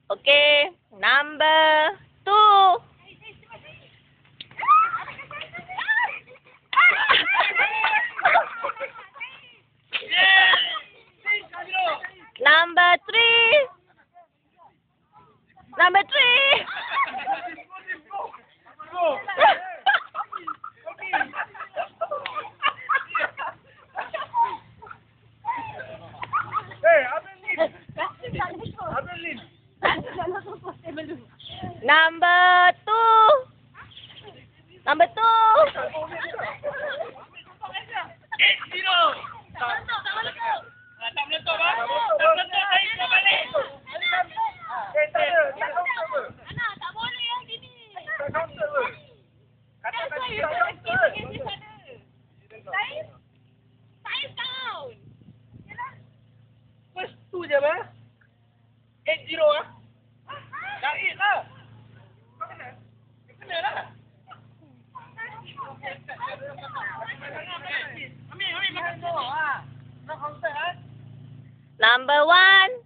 Okay, number 2. Number 3. Number 3. Number 2. Number 2. Tu je bah. 80 ah. Dah 8 lah. Kena lah. Ambil makan dulu ah. Nak counter ah. Number 1.